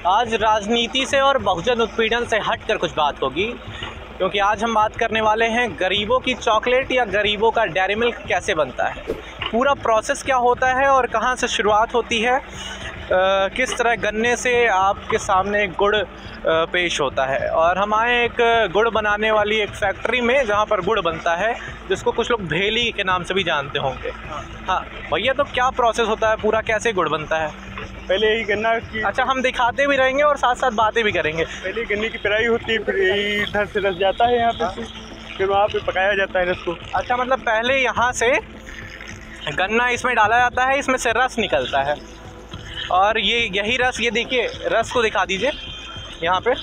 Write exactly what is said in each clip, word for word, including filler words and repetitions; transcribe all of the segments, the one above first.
आज राजनीति से और बहुजन उत्पीड़न से हटकर कुछ बात होगी, क्योंकि आज हम बात करने वाले हैं गरीबों की चॉकलेट या गरीबों का डेयरी मिल्क कैसे बनता है, पूरा प्रोसेस क्या होता है और कहां से शुरुआत होती है। आ, किस तरह गन्ने से आपके सामने गुड़ आ, पेश होता है। और हम आए एक गुड़ बनाने वाली एक फैक्ट्री में जहां पर गुड़ बनता है, जिसको कुछ लोग भेली के नाम से भी जानते होंगे। हाँ भैया, तो क्या प्रोसेस होता है, पूरा कैसे गुड़ बनता है? पहले ही गन्ना की, अच्छा, हम दिखाते भी रहेंगे और साथ साथ बातें भी करेंगे। पहले गन्ने की पेराई होती है, फिर इधर से रस जाता है यहाँ पे, फिर वहाँ पे पकाया जाता है रस को। अच्छा, मतलब पहले यहाँ से गन्ना इसमें डाला जाता है, इसमें से रस निकलता है और ये यही रस, ये देखिए रस को दिखा दीजिए यहाँ पे,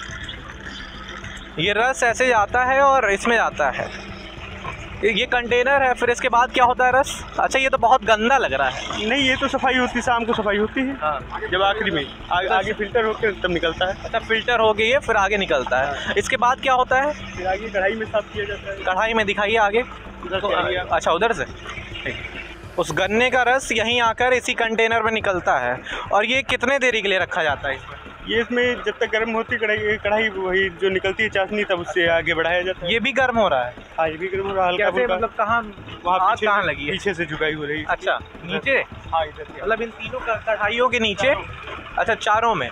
ये रस ऐसे जाता है और इसमें जाता है, ये कंटेनर है। फिर इसके बाद क्या होता है रस? अच्छा, ये तो बहुत गंदा लग रहा है। नहीं, ये तो सफाई होती है, शाम को सफाई होती है। हाँ, जब आखिरी में आ, आगे फिल्टर होकर तब निकलता है। अच्छा, फिल्टर हो गई है फिर आगे निकलता है। इसके बाद क्या होता है? फिर आगे कढ़ाई में साफ किया जाता है। कढ़ाई में दिखाइए आगे। उधर से आगे। अच्छा, उधर से। उस गन्ने का रस यहीं आकर इसी कंटेनर में निकलता है। और ये कितने देरी के लिए रखा जाता है इसमें? ये इसमें जब तक गर्म होती कढ़ाई कढ़ाई वही जो निकलती है चाशनी, तब उससे आगे बढ़ाया जाता है। ये भी गर्म हो रहा है? हाँ, ये भी गर्म हो रहा है हल्का फुल्का। मतलब कहाँ वहाँ आग कहाँ लगी है? पीछे से झुकाई हो रही है। अच्छा, नीचे? हाँ, इधर से। मतलब इन तीनों कढ़ाइयों के नीचे? अच्छा, चारों में।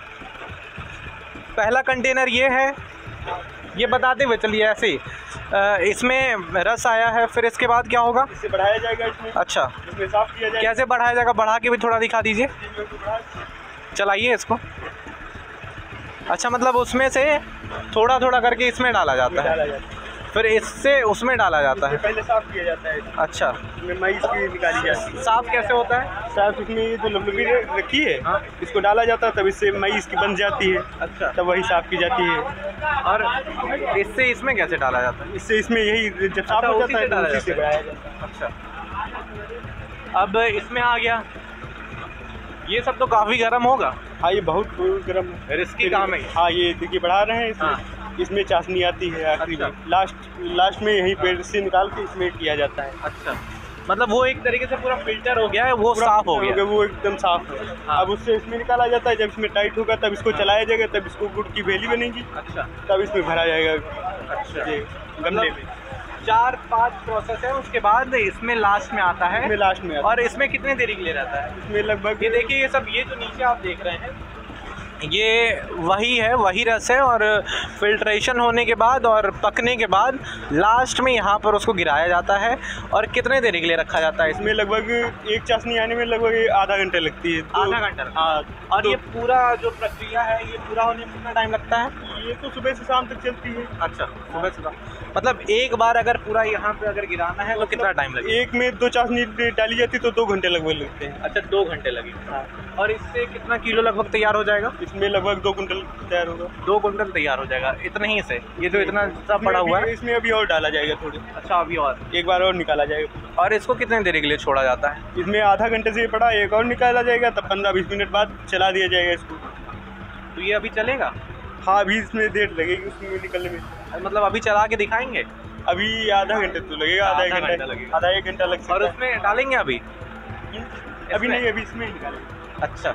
पहला कंटेनर ये है, ये बताते हुए चलिए ऐसे ही। इसमें रस आया है, फिर इसके बाद क्या होगा? इसे बढ़ाया जाएगा इसमें। अच्छा, इसमें साफ किया जाएगा। कैसे बढ़ाया जाएगा? बढ़ा के भी थोड़ा दिखा दीजिए, चलाइए इसको। अच्छा, मतलब उसमें से थोड़ा थोड़ा करके इसमें डाला जाता है, फिर इससे उसमें डाला जाता है। पहले साफ किया जाता है। अच्छा, इसमें मई इसकी निकाली जाती है। साफ कैसे होता है? साफ इसमें ये जो लबलबी रखी है, हाँ, इसको डाला जाता है, तब इससे मई इसकी बन जाती है। अच्छा, तब वही साफ की जाती है। और इससे इसमें कैसे डाला जाता है? इससे इसमें यही जब साफ हो जाता है तो उसी से बढ़ाया जाता है। अच्छा, अब इसमें आ गया, ये सब तो काफ़ी गर्म होगा। हाँ, ये बहुत गर्म रिस्की काम है। हाँ, ये देखिए बढ़ा रहे हैं इसमें। हाँ। इसमें चाशनी आती है आखिरी में, लास्ट लास्ट में यहीं पे से निकाल के इसमें किया जाता है। अच्छा, मतलब वो एक तरीके से पूरा फिल्टर हो गया है, वो साफ हो गया, वो एकदम साफ है। हाँ। अब उससे इसमें निकाला जाता है, जब इसमें टाइट होगा तब इसको चलाया जाएगा, तब इसको गुड़ की भेली बनेगी। अच्छा, तब इसमें भरा जाएगा। अच्छा, गमले में चार पांच प्रोसेस है, उसके बाद इसमें लास्ट में आता है। इसमें लास्ट में आता और इसमें कितने देरी के लिए रहता है? इसमें लगभग, ये देखिए ये सब, ये जो नीचे आप देख रहे हैं, ये वही है, वही रस है। और फिल्ट्रेशन होने के बाद और पकने के बाद लास्ट में यहाँ पर उसको गिराया जाता है। और कितने देरी के लिए रखा जाता है? इसमें लगभग एक चाशनी आने में लगभग आधा घंटा लगती है। आधा घंटा? हाँ। और ये पूरा जो प्रक्रिया है, ये पूरा होने में कितना टाइम लगता है? ये तो सुबह से शाम तक चलती है। अच्छा, सुबह से शाम, मतलब एक बार अगर पूरा यहाँ पे अगर गिराना है तो कितना टाइम लगेगा? एक में दो चाशनी डाली जाती तो दो घंटे लगभग लगते हैं। अच्छा, दो घंटे लगेंगे। हाँ। और इससे कितना किलो लगभग तैयार हो जाएगा? इसमें लगभग दो कुंटल तैयार होगा। दो कुंटल तैयार हो जाएगा इतने ही से? ये जो इतना सब पड़ा हुआ है, इसमें अभी और डाला जाएगा थोड़े। अच्छा, अभी और एक बार और निकाला जाएगा। और इसको कितने देरी के लिए छोड़ा जाता है? इसमें आधा घंटे से पड़ा, एक और निकाला जाएगा, तब पंद्रह बीस मिनट बाद चला दिया जाएगा इसको। तो ये अभी चलेगा? हाँ, अभी इसमें देर लगेगी उसमें निकलने में। मतलब अभी चला के दिखाएंगे? अभी आधा घंटे तो लगेगा, आधा एक घंटा लगेगा, आधा एक घंटा लग सकता है। और उसमें डालेंगे अभी? अभी नहीं, अभी इसमें ही निकालेंगे। अच्छा,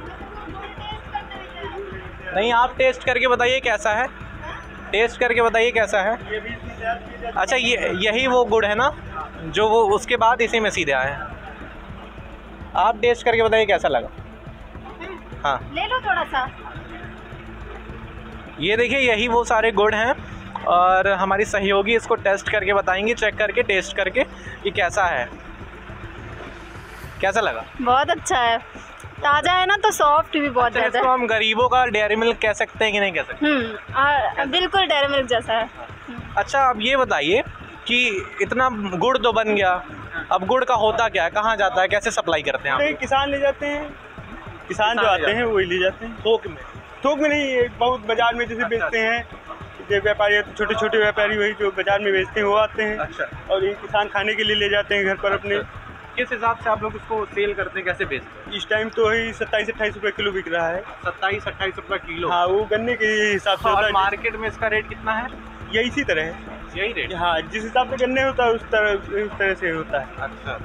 नहीं, आप टेस्ट करके बताइए कैसा है, टेस्ट करके बताइए कैसा है। अच्छा, ये यही वो गुड़ है ना जो वो उसके बाद इसी में सीधे आए हैं? आप टेस्ट करके बताइए कैसा लगा। हाँ, ले लो थोड़ा सा। ये देखिए, यही वो सारे गुड़ हैं और हमारी सहयोगी इसको टेस्ट करके बताएंगी, चेक करके टेस्ट करके कि कैसा है। कैसा लगा? बहुत अच्छा है, ताज़ा है ना, तो सॉफ्ट भी बहुत ज़्यादा। इसको हम गरीबों का डेयरी मिल्क कह सकते हैं कि नहीं कह सकते? हम्म, बिल्कुल डेयरी मिल्क जैसा है। अच्छा, अब ये बताइए कि इतना गुड़ तो बन गया, अब गुड़ का होता क्या है, कहाँ जाता है, कैसे सप्लाई करते हैं आप? किसान ले जाते हैं, किसान जो आते हैं वही ले जाते हैं। थोक में? थोक में नहीं, बहुत बाजार में जैसे बेचते हैं, जो व्यापारी छोटे छोटे व्यापारी वही जो बाजार में बेचते हैं वो आते हैं। अच्छा, और ये किसान खाने के लिए ले जाते हैं घर पर अपने। किस हिसाब से आप लोग इसको सेल करते हैं, कैसे बेचते हैं? इस टाइम तो वही सत्ताईस अट्ठाईस रुपये किलो बिक रहा है। सत्ताईस अट्ठाईस रुपये किलो? हाँ, वो गन्ने के हिसाब से। और मार्केट में इसका रेट कितना है? ये इसी तरह है, यही रेट? हाँ, जिस हिसाब से गन्ने होता है उस तरह उस तरह से होता है। अच्छा,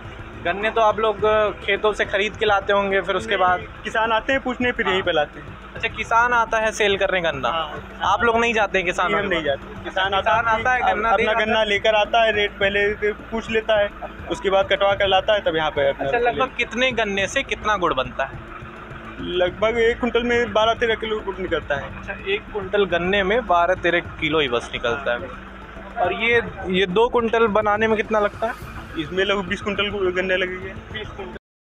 गन्ने तो आप लोग खेतों से खरीद के लाते होंगे, फिर उसके बाद किसान आते हैं पूछने, फिर यहीं पे लाते हैं। अच्छा, किसान आता है सेल करने गन्ना, आप लोग नहीं जाते हैं किसान? हम नहीं जाते, किसान आता किसान आता है गन्ना अपना गन्ना लेकर आता है, रेट पहले पूछ लेता है, उसके बाद कटवा कर लाता है, तब यहाँ पे। अच्छा, लगभग कितने गन्ने से कितना गुड़ बनता है? लगभग एक कुंटल में बारह तेरह किलो गुड़ निकलता है। अच्छा, एक कुंटल गन्ने में बारह तेरह किलो ही बस निकलता है। और ये ये दो कुंटल बनाने में कितना लगता है? इसमें लगभग बीस कुंटल गन्ने लगेंगे।